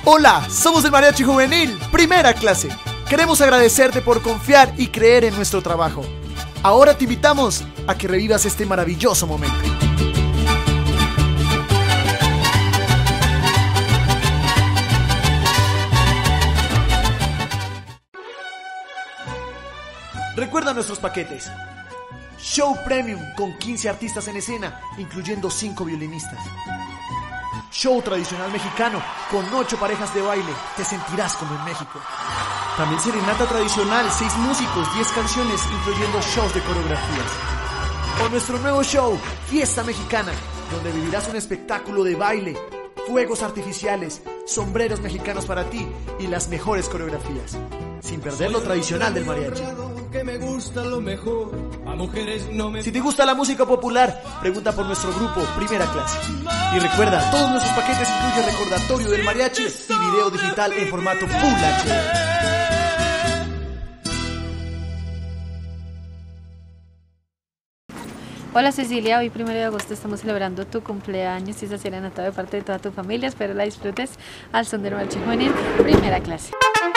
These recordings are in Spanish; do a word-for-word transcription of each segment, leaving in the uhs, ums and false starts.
Hola, somos el Mariachi Juvenil, primera clase. Queremos agradecerte por confiar y creer en nuestro trabajo. Ahora te invitamos a que revivas este maravilloso momento. Recuerda nuestros paquetes. Show Premium con quince artistas en escena, incluyendo cinco violinistas. Show tradicional mexicano con ocho parejas de baile, te sentirás como en México. También serenata tradicional, seis músicos, diez canciones, incluyendo shows de coreografías. O nuestro nuevo show, Fiesta Mexicana, donde vivirás un espectáculo de baile, fuegos artificiales, sombreros mexicanos para ti y las mejores coreografías, sin perder lo tradicional del mariachi. Que me gusta lo mejor, a mujeres no me... Si te gusta la música popular, pregunta por nuestro grupo Primera Clase. Y recuerda, todos nuestros paquetes incluyen recordatorio del mariachi y video digital en formato Full H D. Hola Cecilia, hoy primero de agosto estamos celebrando tu cumpleaños y esa serenata de parte de toda tu familia. Espero la disfrutes al son del Mariachi Juvenil, Primera Clase.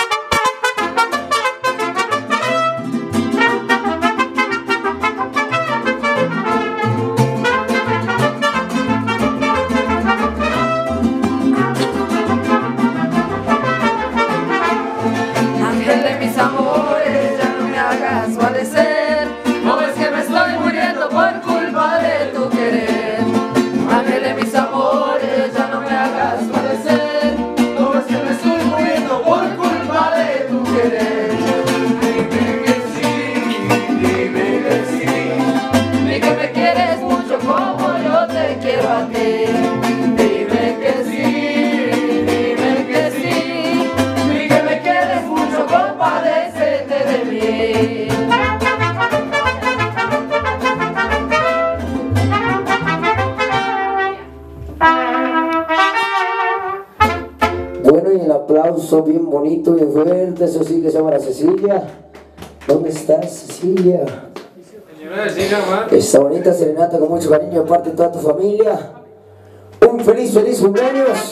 Bueno, y el aplauso bien bonito, bien fuerte, eso sí que se llama la Cecilia. ¿Dónde estás, Cecilia? Señora Cecilia, mamá. Esta bonita serenata con mucho cariño de parte de toda tu familia. Un feliz, feliz cumpleaños.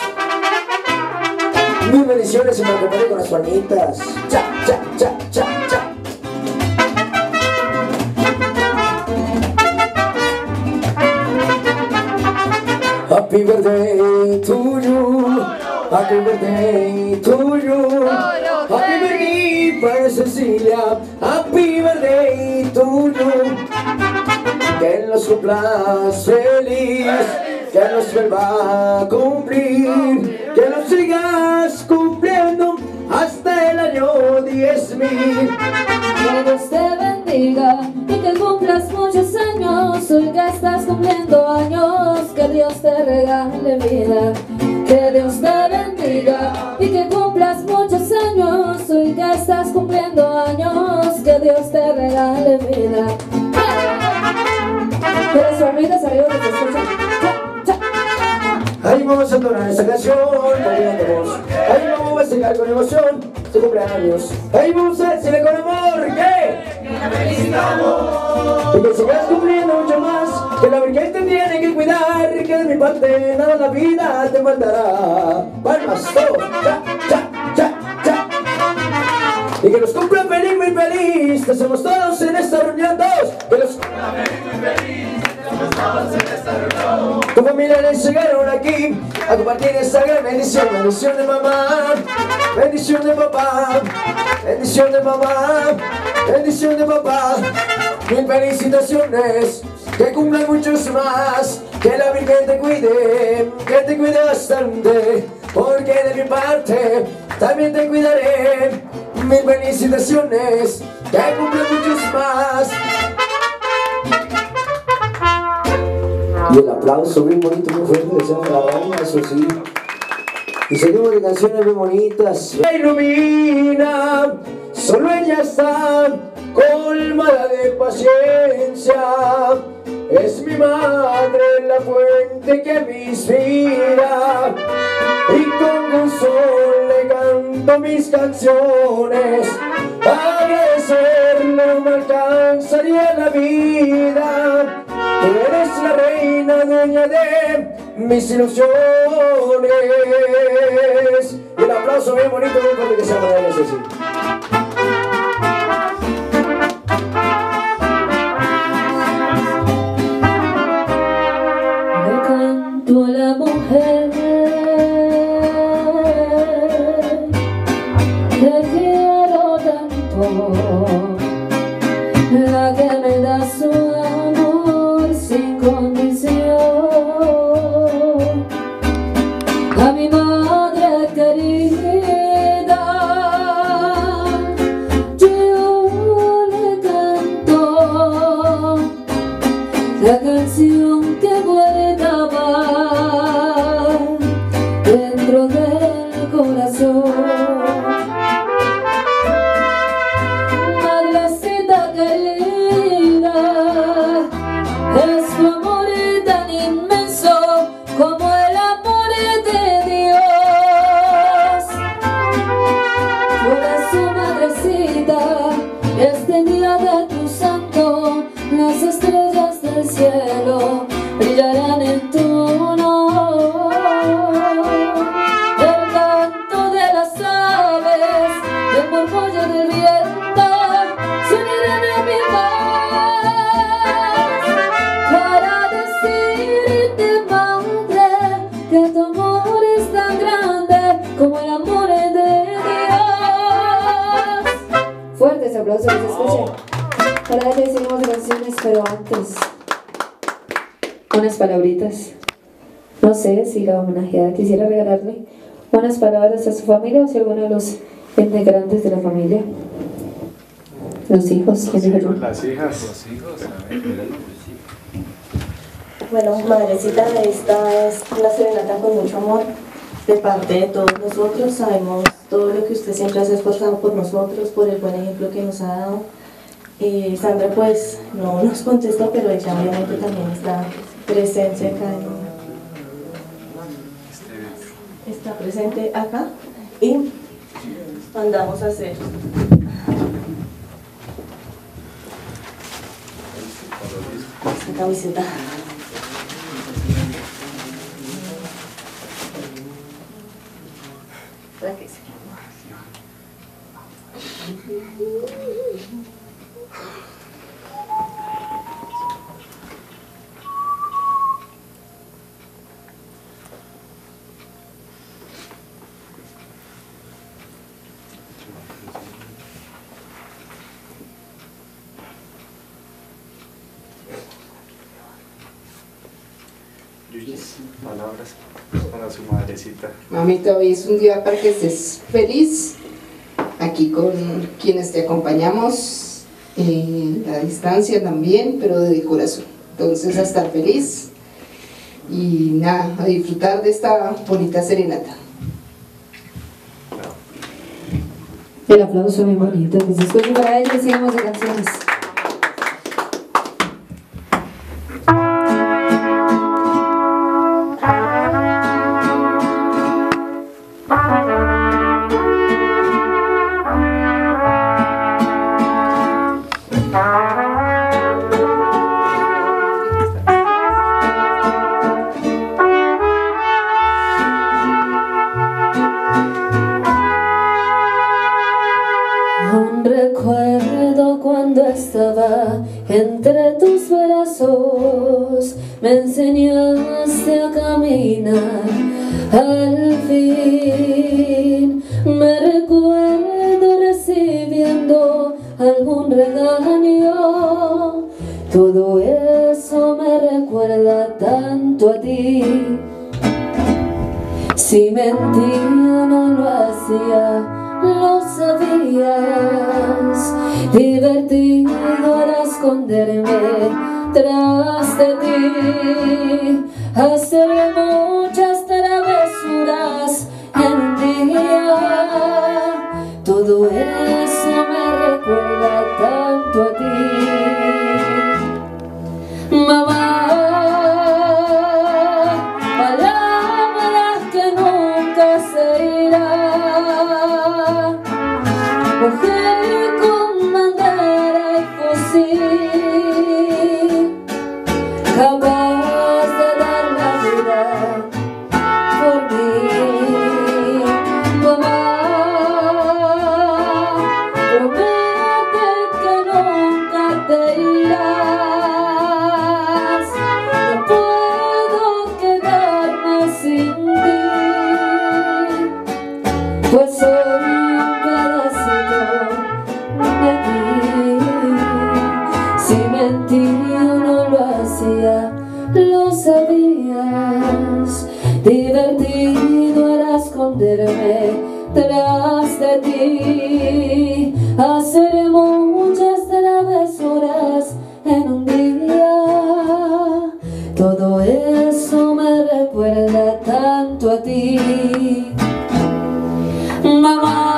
Mil bendiciones y me acompañé con las palmitas. Cha, cha, cha, cha, cha. Happy birthday to you. Happy birthday to you. Happy birthday para Cecilia. Happy birthday to you. Que los cumplas feliz, que nos vuelva a cumplir, que nos sigas cumpliendo hasta el año diez mil. Que Dios te bendiga y que cumplas muchos años. Hoy que estás cumpliendo años, que Dios te regale vida. Que Dios te bendiga y que cumplas muchos años. Hoy que estás cumpliendo años, que Dios te regale vida. Pero su amiga salió de tu escucha. Ahí vamos a entonar esta canción, cantamos. Ahí vamos a festejar con emoción su cumpleaños. Ahí vamos a decirle con amor que que la felicitamos y que sigas cumpliendo mucho más. Que la Virgen te tiene que cuidar, que de mi parte nada en la vida te faltará. Palmas, todos, cha, cha, cha, cha. Y que los cumplan feliz, muy feliz. Que somos todos en esta reunión, todos. Que los cumplan feliz, muy feliz. Todos en esta reunión. Tu familia les llegaron aquí a compartir esta gran bendición. Bendición de mamá, bendición de papá, bendición de mamá, bendición de papá. Mil felicitaciones, que cumplan muchos más. Que la Virgen te cuide, que te cuide bastante, porque de mi parte también te cuidaré. Mil felicitaciones, que cumplan muchos más. Y el aplauso bien bonito, muy fuerte, le echamos la reina, eso sí. Y seguimos de canciones bien bonitas. La ilumina, solo ella está colmada de paciencia. Es mi madre la fuente que me inspira. Y con gusto le canto mis canciones. Agradecer no me alcanzaría la vida. Tú eres la reina, dueña de mis ilusiones. Y un aplauso bien bonito, bien fuerte que se llama de eso, sí. Le canto a la mujer que quiero tanto, la que me da su amor sin condición. A mi madre querida yo le canto la canción que guardaba dentro del corazón. Madrecita querida, es tu amor tan inmenso como el amor de Dios. Por eso, madrecita, este día de tu santo, las estrellas del cielo brillarán en tu honor. El canto de las aves y el murmullo del viento se unirán a mi voz para decirte, madre, que tu amor es tan grande como el amor de Dios. Fuertes aplausos, que se escuchen. Para ella hicimos canciones, pero antes unas palabritas. No sé si la homenajeada quisiera regalarle unas palabras a su familia o si alguno de los integrantes de la familia. Los hijos, ¿quién dijo yo? Las hijas. Los hijos, a ver, Bueno, madrecita, esta es una serenata con mucho amor de parte de todos nosotros. Sabemos todo lo que usted siempre se ha esforzado por nosotros, por el buen ejemplo que nos ha dado. Eh, Sandra pues no nos contestó, pero ella obviamente también está presente acá en, está presente acá y mandamos a hacer esta camiseta. Para que se palabras para su madrecita. Mamita, hoy es un día para que estés feliz, aquí con quienes te acompañamos, en la distancia también, pero de corazón. Entonces, a estar feliz y nada, a disfrutar de esta bonita serenata. El aplauso muy bonito, que se escuche para ella y sigamos de canciones. Aún recuerdo cuando estaba entre tus brazos, me enseñaste a caminar. Al fin me recuerdo recibiendo algún regaño. Todo eso me recuerda tanto a ti. Si mentía no lo hacía, lo sabías. Divertido era esconderme tras de ti, hacer muchas travesuras en un día. Todo eso me recuerda tanto a ti, mamá. Palabras que nunca se irán, mujer con bandera y fusil, capaz de dar la vida decía, lo sabías. Divertido era esconderme tras de ti, hacer muchas travesuras en un día. Todo eso me recuerda tanto a ti, mamá.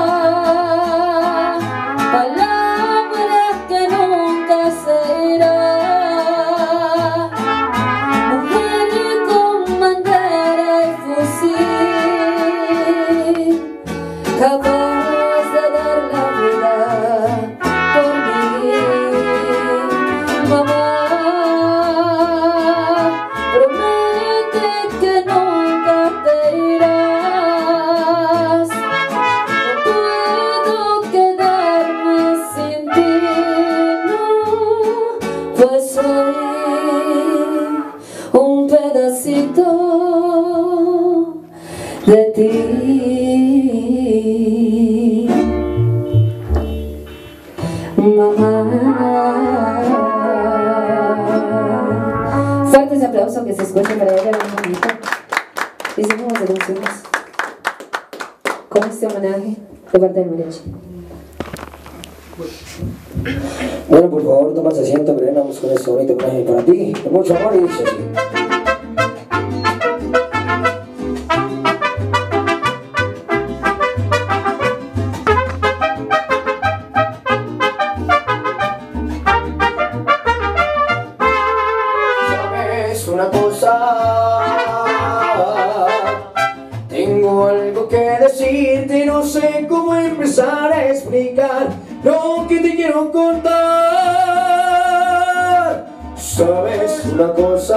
Palabra que nunca se irá, mujer con bandera y fusil, capaz de dar la vida por mí, mamá. Promete que nunca te irás. No puedo quedarme sin ti, no, pues soy un pedacito de ti. Mamá. Fuertes aplausos que se escuchen para ella, bien bonito. Hicimos las devoluciones con este homenaje de parte del mariachi. Bueno, por favor, tomas asiento, pero vamos con este bonito homenaje para ti, con mucho amor, y dice así. ¿Sabes una cosa? Tengo algo que decirte y no sé cómo empezar a explicar lo que te quiero contar. ¿Sabes una cosa?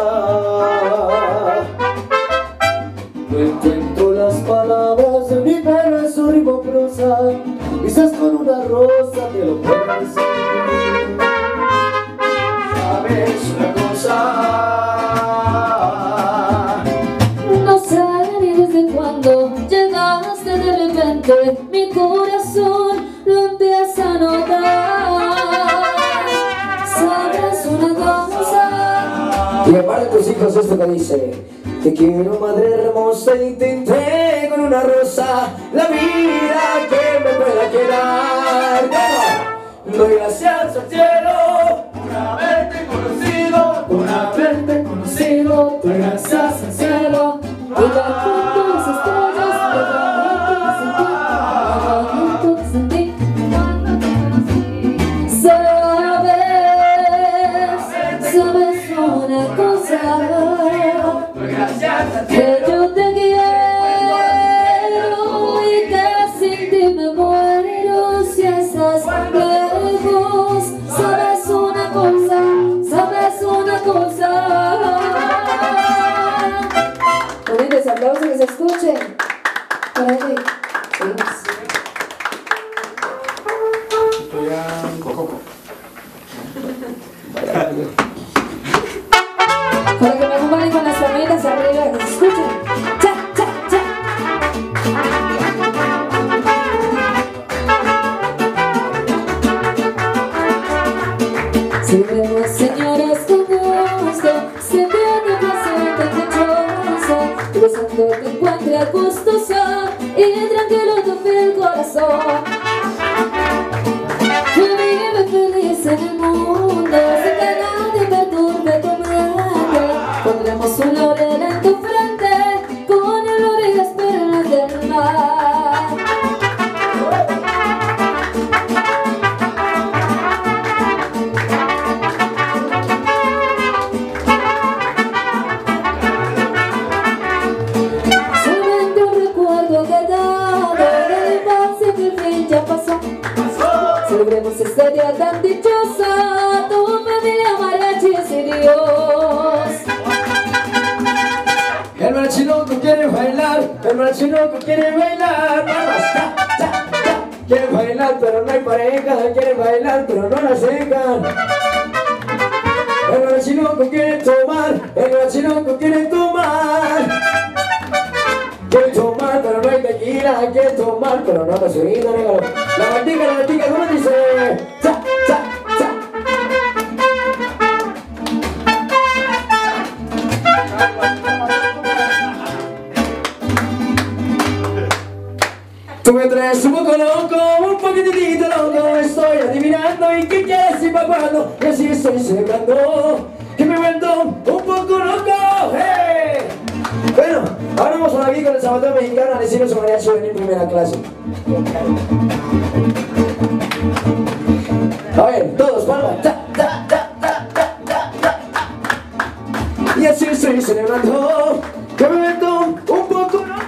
No encuentro las palabras de mi pelo en su ritmo prosa. Quizás con una rosa te lo puedo decir. ¿Sabes una cosa? No sé ni desde cuándo llegaste de repente, mi corazón lo empieza a notar. ¿Sabes una cosa? Y aparte de tus hijos esto que dice: te quiero, madre hermosa, y te entrego con una rosa la vida que me pueda quedar. ¿Cómo? Doy gracias al cielo por haberte conocido, por haberte conocido. Doy gracias al cielo. Y la junto a las estrellas, lo que sentí, cuando te conocí. Sabes, sabes una cosa, que yo te quiero y que sin ti me muero si estás lejos. Sabes una cosa, sabes una cosa. Bonitos aplausos que se escuchen. Para ti. Estoy a coco. Para que me acompañen con las palmitas arriba, que se escuchen. Cha, cha, cha. Si vemos señoras con gusto, se viene presente dichosa, gozando te encuentre gustosa y tranquilo tu fiel corazón. Que vive feliz en el mundo, sin que nadie perturbe tu mente. Pondremos un laurel en tu frente, con el oro y las perlas del mar. Solamente un recuerdo quedado de la infancia que el fin ya pasó. Celebremos este día tan dichosa, tu familia, mariachis y Dios. El mariachi loco quiere bailar, el mariachi loco quiere bailar. Vamos, cha, cha, cha. Quiere bailar pero no hay pareja, quiere bailar pero no la secan. El mariachi loco quiere tomar, el mariachi loco quiere tomar. Quiere tomar pero no hay tequila, quiere tomar pero no la subida, regalo. La gatica, la gatica, ¿cómo dice? Cha, cha, cha. eres un poco loco, un poquitito loco, estoy adivinando y qué quieres y para cuándo, y así estoy celebrando que me he vuelto un poco loco. ¡Hey! Bueno, ahora vamos por aquí con el Sabateo Mexicano a decirle su mariachi en primera clase. A ver, todos, palmas. Ta, ta, ta, ta, ta, ta, ta. Y así estoy celebrando que me he vuelto un poco loco.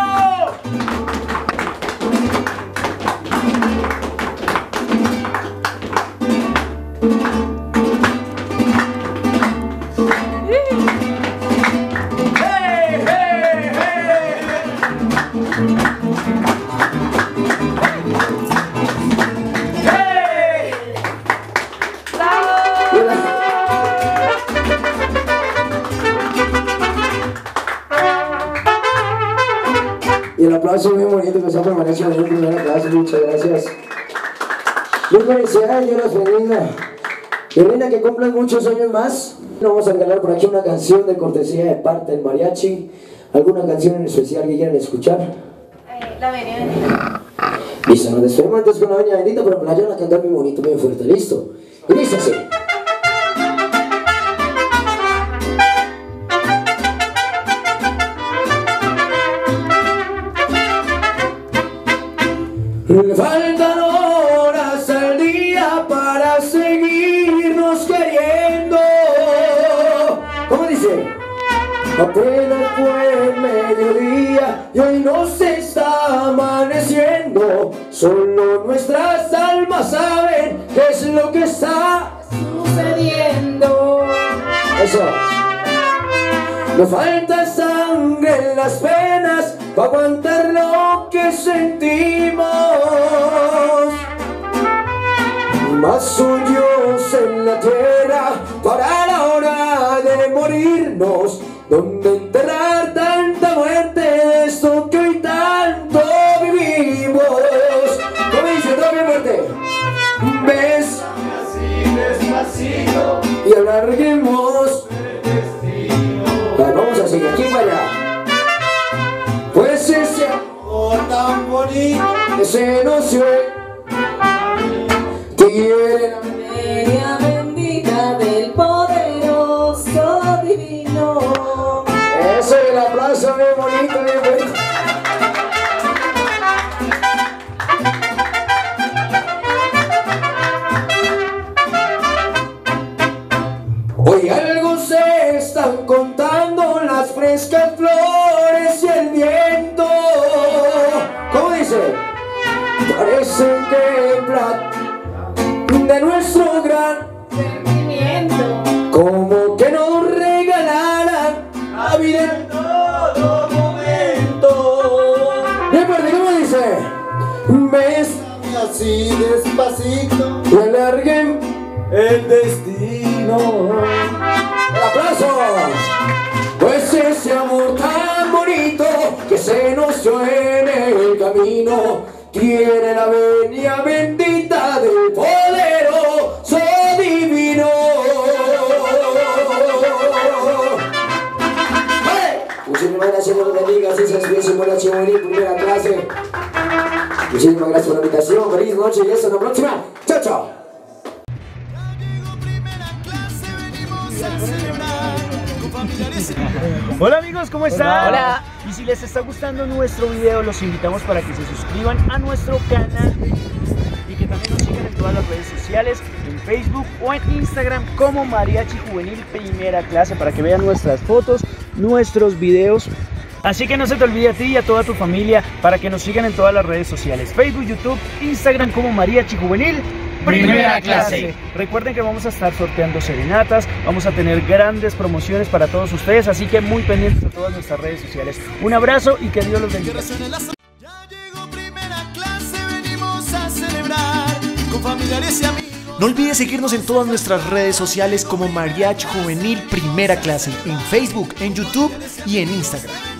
Y el aplauso muy bonito que se ha permanecido en la primera clase, muchas gracias. Muy felicidades, Dios los bendiga. Violina, que cumplan muchos años más. Vamos a regalar por aquí una canción de cortesía de parte del mariachi. ¿Alguna canción en especial que quieran escuchar? Eh, la Venia Bendita. Listo, nos despedimos antes con la Venia Bendita, pero me la llevan a cantar muy bonito, muy fuerte, ¿listo? Y dice así. Le faltan horas al día para seguirnos queriendo. ¿Cómo dice? Apenas fue mediodía y hoy nos está amaneciendo. Solo nuestras almas saben qué es lo que está sucediendo. Eso. Nos falta sangre en las venas para aguantar lo que sentimos. Más suyos en la tierra para la hora de morirnos. Donde enterrar tanta muerte de esto que hoy tanto vivimos. ¿Cómo dice todo bien fuerte? ¿Ves? Así despacito. Y alarguemos. Vamos a seguir aquí para allá. Pues ese amor tan bonito, ese no se tiene la Venia bendita del poderoso divino. Eso, el aplauso bien bonito, bien bonito. Hoy algo se están contando las frescas flores y el viento. ¿Cómo dice? Parece que el plato de nuestro gran sentimiento, como que nos regalaran la vida en todo momento. Recuerde, ¿cómo dice? Ves así despacito y alarguen el destino. ¡El aplauso! Pues ese amor tan bonito que se nos dio en el camino tiene la venia bendita del poderoso divino. ¡Vale! Muchísimas gracias, Dios los bendiga. Así se despide su mariachi juvenil, primera clase. Muchísimas gracias por la invitación. Feliz noche y hasta la próxima. Chao, chao. Hola amigos, ¿cómo están? Hola. Y si les está gustando nuestro video, los invitamos para que se suscriban a nuestro canal y que también nos sigan en todas las redes sociales, en Facebook o en Instagram como Mariachi Juvenil Primera Clase, para que vean nuestras fotos, nuestros videos. Así que no se te olvide a ti y a toda tu familia para que nos sigan en todas las redes sociales, Facebook, YouTube, Instagram como Mariachi Juvenil Primera Clase. Recuerden que vamos a estar sorteando serenatas, vamos a tener grandes promociones para todos ustedes, así que muy pendientes de todas nuestras redes sociales. Un abrazo y que Dios los bendiga. Ya llegó Primera Clase, venimos a celebrar con familiares y amigos. No olvides seguirnos en todas nuestras redes sociales como Mariachi Juvenil Primera Clase, en Facebook, en YouTube y en Instagram.